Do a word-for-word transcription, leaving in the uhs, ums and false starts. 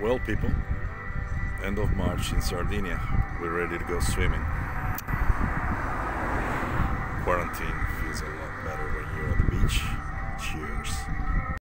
Well, people, end of March in Sardinia. We're ready to go swimming. Quarantine feels a lot better when you're at the beach. Cheers.